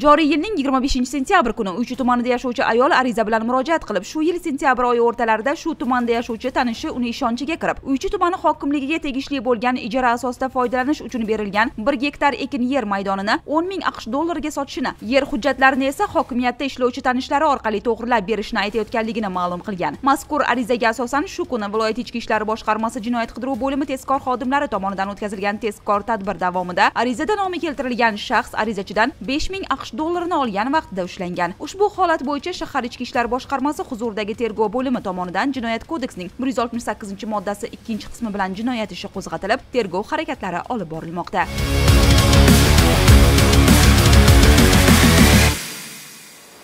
Joriy yilning 25-sentyabr kuni Uychi tumanida yashovchi ayol ariza bilan murojaat qilib, shu yil sentyabr oyi o'rtalarida shu tumanda yashovchi tanishi uni ishonchiga kirib, Uychi tumani hokimligiga tegishli bo'lgan ijara asosida foydalanish uchun berilgan 1 gektar ekin yer maydonini 10 ming AQSh dollariga sotishini, yer hujjatlarini esa hokimiyatda ishlovchi tanishlari orqali to'g'rilab berishni aytayotganligini ma'lum qilgan. Mazkur arizaga asosan shu kuni viloyat ichki ishlar boshqarmasi jinoyat qidiruv bo'limi tezkor xodimlari tomonidan o'tkazilgan tezkor tadbir davomida arizada nomi keltirilgan shaxs arizachidan 5 ming AQSh dollarini olgan vaqtida ushlangan. Ushbu holat bo'yicha shahar ichki ishlar boshqarmasi huzuridagi tergov bo'limi tomonidan Jinoyat kodeksining 168-moddasi 2-qismi bilan jinoyat ishi qo'zg'atilib, tergov harakatlari olib borilmoqda.